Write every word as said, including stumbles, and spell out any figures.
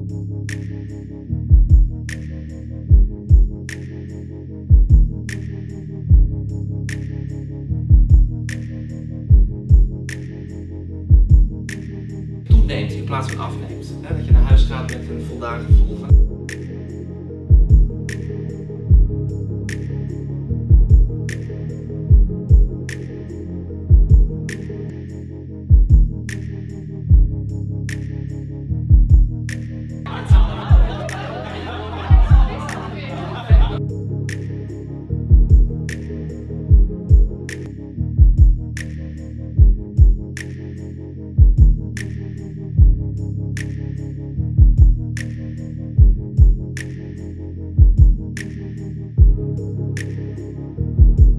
Toeneemt in plaats van afneemt. Dat je naar huis gaat met een voldaan gevoel van